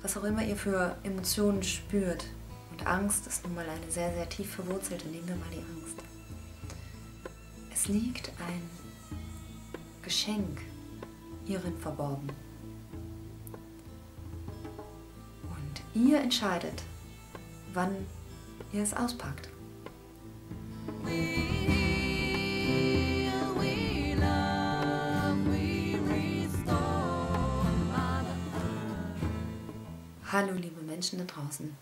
was auch immer ihr für Emotionen spürt. Und Angst ist nun mal eine sehr, sehr tief verwurzelte. Nehmen wir mal die Angst. Es liegt ein Geschenk hierin verborgen. Und ihr entscheidet, wann ihr es auspackt. Hallo liebe Menschen da draußen.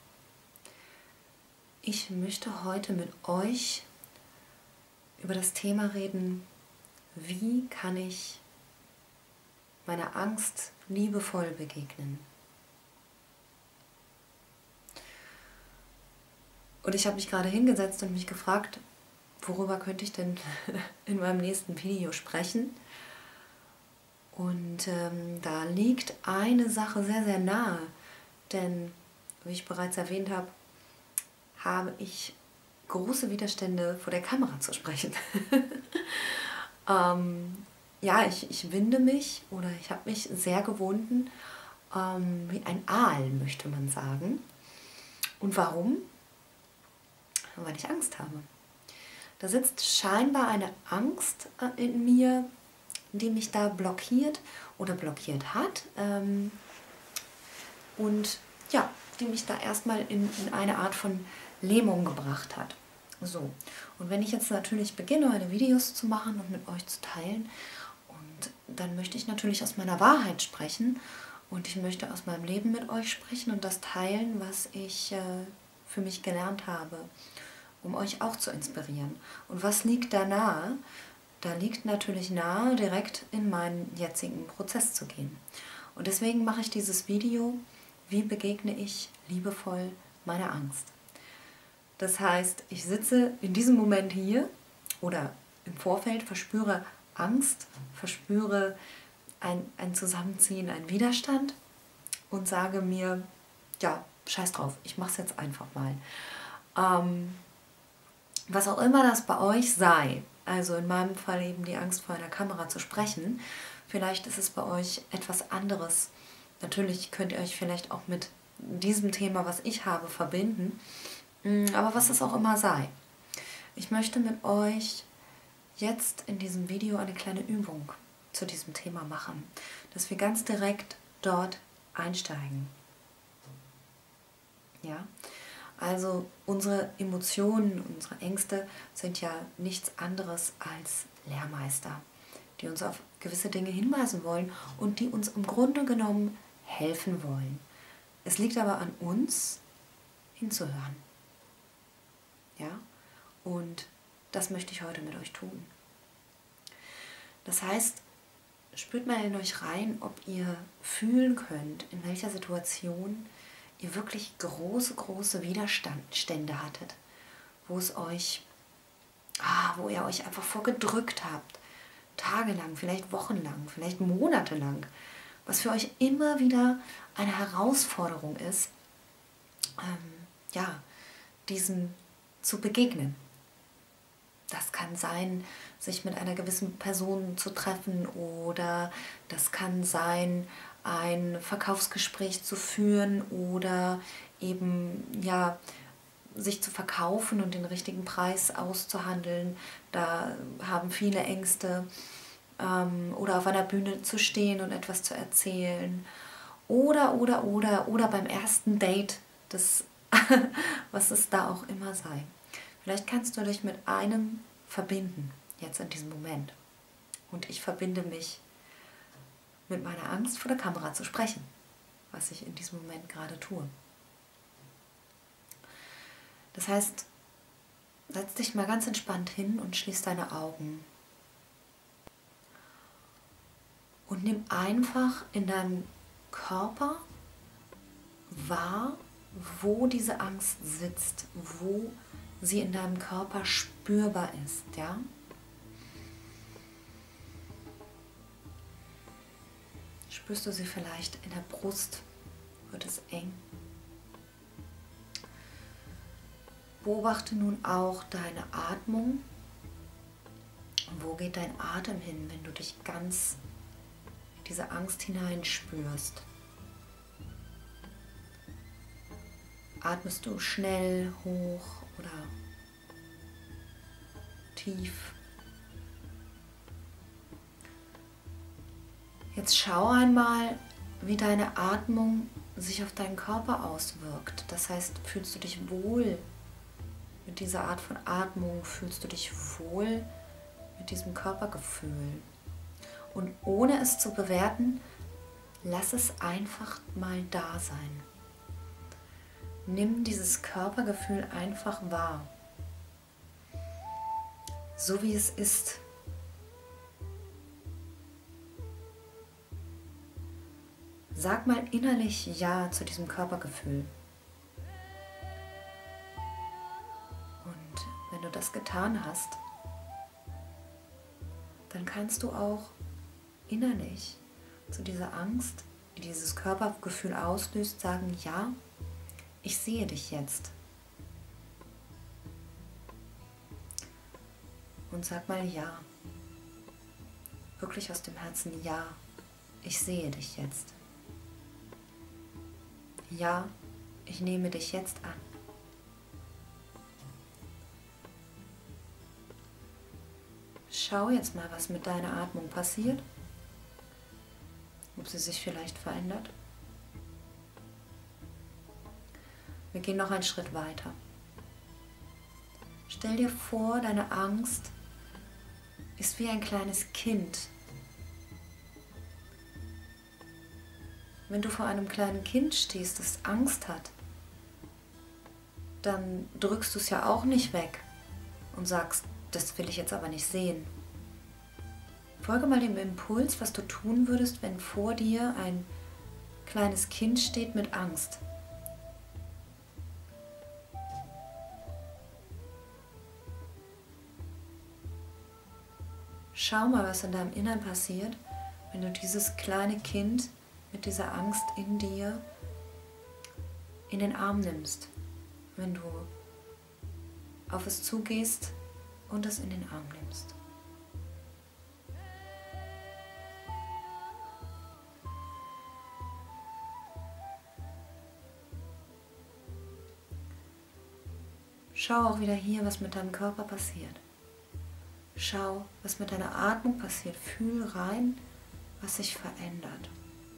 Ich möchte heute mit euch über das Thema reden, wie kann ich meiner Angst liebevoll begegnen. Und ich habe mich gerade hingesetzt und mich gefragt, worüber könnte ich denn in meinem nächsten Video sprechen? Und da liegt eine Sache sehr, sehr nahe, denn, wie ich bereits erwähnt habe, habe ich große Widerstände, vor der Kamera zu sprechen. Ja, ich winde mich oder ich habe mich sehr gewunden, wie ein Aal, möchte man sagen. Und warum? Weil ich Angst habe. Da sitzt scheinbar eine Angst in mir, die mich da blockiert oder blockiert hat. Und ja, die mich da erstmal in eine Art von Lähmung gebracht hat. So, und wenn ich jetzt natürlich beginne, meine Videos zu machen und mit euch zu teilen, und dann möchte ich natürlich aus meiner Wahrheit sprechen und ich möchte aus meinem Leben mit euch sprechen und das teilen, was ich für mich gelernt habe, um euch auch zu inspirieren. Und was liegt da nahe? Da liegt natürlich nahe, direkt in meinen jetzigen Prozess zu gehen. Und deswegen mache ich dieses Video, wie begegne ich liebevoll meiner Angst. Das heißt, ich sitze in diesem Moment hier oder im Vorfeld, verspüre Angst, verspüre ein Zusammenziehen, einen Widerstand und sage mir, ja, scheiß drauf, ich mache es jetzt einfach mal. Was auch immer das bei euch sei, also in meinem Fall eben die Angst vor einer Kamera zu sprechen, vielleicht ist es bei euch etwas anderes. Natürlich könnt ihr euch vielleicht auch mit diesem Thema, was ich habe, verbinden, aber was es auch immer sei. Ich möchte mit euch jetzt in diesem Video eine kleine Übung zu diesem Thema machen, dass wir ganz direkt dort einsteigen. Ja? Also unsere Emotionen, unsere Ängste sind ja nichts anderes als Lehrmeister, die uns auf gewisse Dinge hinweisen wollen und die uns im Grunde genommen helfen wollen. Es liegt aber an uns, hinzuhören. Ja? Und das möchte ich heute mit euch tun. Das heißt, spürt mal in euch rein, ob ihr fühlen könnt, in welcher Situation ihr wirklich große Widerstände hattet, wo ihr euch einfach vorgedrückt habt, tagelang, vielleicht wochenlang, vielleicht monatelang, was für euch immer wieder eine Herausforderung ist, diesem zu begegnen. Das kann sein, sich mit einer gewissen Person zu treffen oder das kann sein, ein Verkaufsgespräch zu führen oder eben sich zu verkaufen und den richtigen Preis auszuhandeln. Da haben viele Ängste. Oder auf einer Bühne zu stehen und etwas zu erzählen. Oder beim ersten Date, was es da auch immer sei. Vielleicht kannst du dich mit einem verbinden, jetzt in diesem Moment. Und ich verbinde mich mit meiner Angst, vor der Kamera zu sprechen, was ich in diesem Moment gerade tue. Das heißt, setz dich mal ganz entspannt hin und schließ deine Augen. Und nimm einfach in deinem Körper wahr, wo diese Angst sitzt, wo sie in deinem Körper spürbar ist, ja? Spürst du sie vielleicht in der Brust? Wird es eng? Beobachte nun auch deine Atmung. Wo geht dein Atem hin, wenn du dich ganz in diese Angst hineinspürst? Atmest du schnell, hoch oder tief? Jetzt schau einmal, wie deine Atmung sich auf deinen Körper auswirkt. Das heißt, fühlst du dich wohl mit dieser Art von Atmung? Fühlst du dich wohl mit diesem Körpergefühl? Und ohne es zu bewerten, lass es einfach mal da sein. Nimm dieses Körpergefühl einfach wahr, so wie es ist. Sag mal innerlich Ja zu diesem Körpergefühl. Und wenn du das getan hast, dann kannst du auch innerlich zu dieser Angst, die dieses Körpergefühl auslöst, sagen: Ja, ich sehe dich jetzt. Und sag mal Ja. Wirklich aus dem Herzen: Ja, ich sehe dich jetzt. Ja, ich nehme dich jetzt an. Schau jetzt mal, was mit deiner Atmung passiert. Ob sie sich vielleicht verändert. Wir gehen noch einen Schritt weiter. Stell dir vor, deine Angst ist wie ein kleines Kind. Wenn du vor einem kleinen Kind stehst, das Angst hat, dann drückst du es ja auch nicht weg und sagst: Das will ich jetzt aber nicht sehen. Folge mal dem Impuls, was du tun würdest, wenn vor dir ein kleines Kind steht mit Angst. Schau mal, was in deinem Innern passiert, wenn du dieses kleine Kind mit dieser Angst in dir in den Arm nimmst, wenn du auf es zugehst und es in den Arm nimmst. Schau auch wieder hier, was mit deinem Körper passiert. Schau, was mit deiner Atmung passiert. Fühl rein, was sich verändert.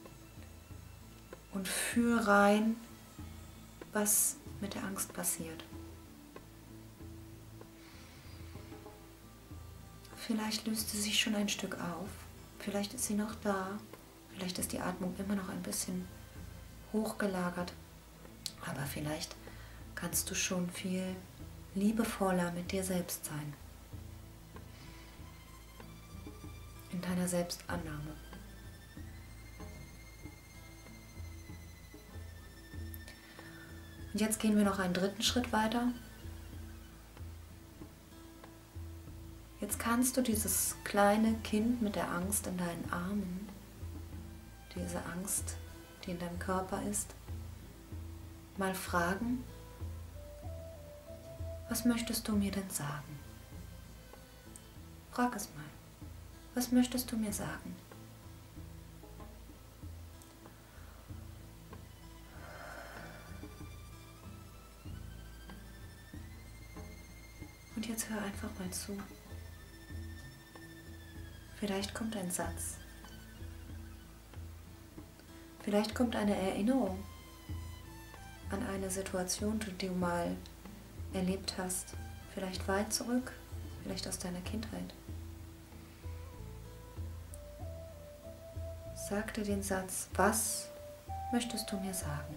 Und fühl rein, was mit der Angst passiert. Vielleicht löst sie sich schon ein Stück auf. Vielleicht ist sie noch da. Vielleicht ist die Atmung immer noch ein bisschen hochgelagert. Aber vielleicht kannst du schon viel liebevoller mit dir selbst sein. In deiner Selbstannahme. Und jetzt gehen wir noch einen dritten Schritt weiter. Jetzt kannst du dieses kleine Kind mit der Angst in deinen Armen, diese Angst, die in deinem Körper ist, mal fragen: Was möchtest du mir denn sagen? Frag es mal. Was möchtest du mir sagen? Und jetzt hör einfach mal zu. Vielleicht kommt ein Satz. Vielleicht kommt eine Erinnerung an eine Situation, die du mal erlebt hast. Vielleicht weit zurück, vielleicht aus deiner Kindheit. Sag dir den Satz: Was möchtest du mir sagen?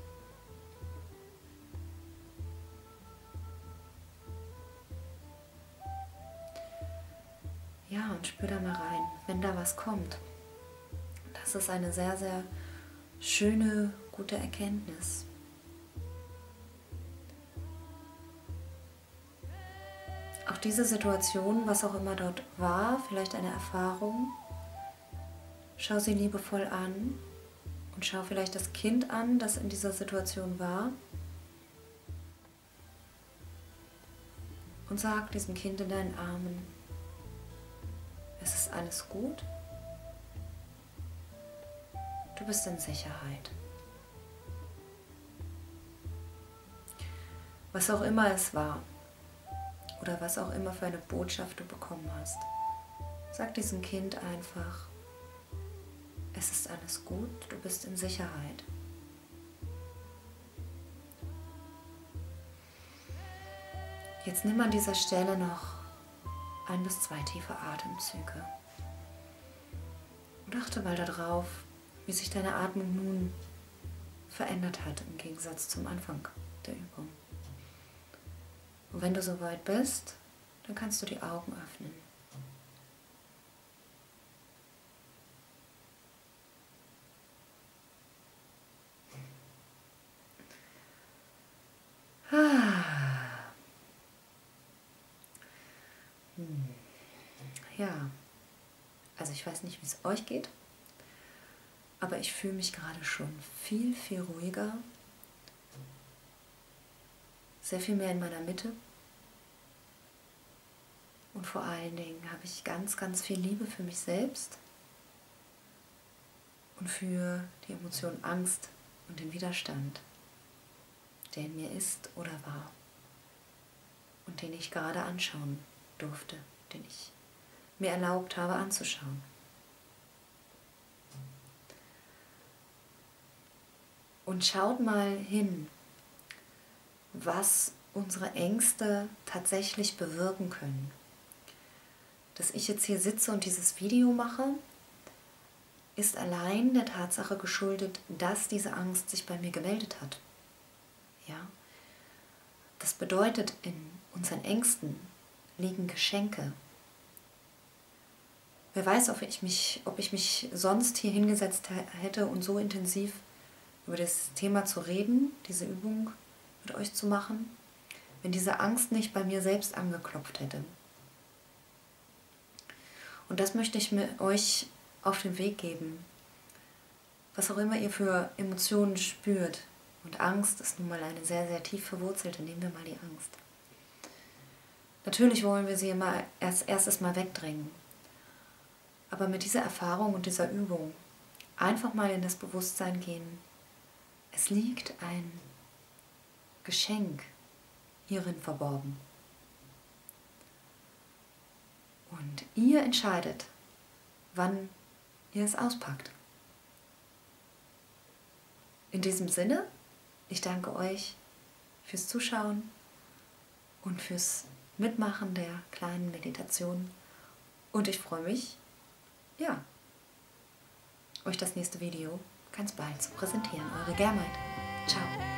Ja, und spür da mal rein, wenn da was kommt. Das ist eine sehr, sehr schöne, gute Erkenntnis. Auch diese Situation, was auch immer dort war, vielleicht eine Erfahrung, schau sie liebevoll an und schau vielleicht das Kind an, das in dieser Situation war, und sag diesem Kind in deinen Armen: Es ist alles gut, du bist in Sicherheit. Was auch immer es war oder was auch immer für eine Botschaft du bekommen hast, sag diesem Kind einfach, es ist alles gut, du bist in Sicherheit. Jetzt nimm an dieser Stelle noch 1 bis 2 tiefe Atemzüge und achte mal darauf, wie sich deine Atmung nun verändert hat im Gegensatz zum Anfang der Übung. Und wenn du soweit bist, dann kannst du die Augen öffnen. Ja, also ich weiß nicht, wie es euch geht, aber ich fühle mich gerade schon viel, viel ruhiger, sehr viel mehr in meiner Mitte und vor allen Dingen habe ich ganz, ganz viel Liebe für mich selbst und für die Emotion Angst und den Widerstand, der in mir ist oder war und den ich gerade anschauen durfte, den ich mir erlaubt habe anzuschauen. Und schaut mal hin, was unsere Ängste tatsächlich bewirken können. Dass ich jetzt hier sitze und dieses Video mache, ist allein der Tatsache geschuldet, dass diese Angst sich bei mir gemeldet hat. Ja? Das bedeutet, in unseren Ängsten liegen Geschenke. Wer weiß, ob ich mich sonst hier hingesetzt hätte und so intensiv über das Thema zu reden, diese Übung mit euch zu machen, wenn diese Angst nicht bei mir selbst angeklopft hätte. Und das möchte ich euch auf den Weg geben. Was auch immer ihr für Emotionen spürt. Und Angst ist nun mal eine sehr, sehr tief verwurzelte. Nehmen wir mal die Angst. Natürlich wollen wir sie immer erstes mal wegdrängen. Aber mit dieser Erfahrung und dieser Übung einfach mal in das Bewusstsein gehen, es liegt ein Geschenk hierin verborgen. Und ihr entscheidet, wann ihr es auspackt. In diesem Sinne, ich danke euch fürs Zuschauen und fürs Mitmachen der kleinen Meditation. Und ich freue mich, ja, euch das nächste Video ganz bald zu präsentieren. Eure Germaid. Ciao.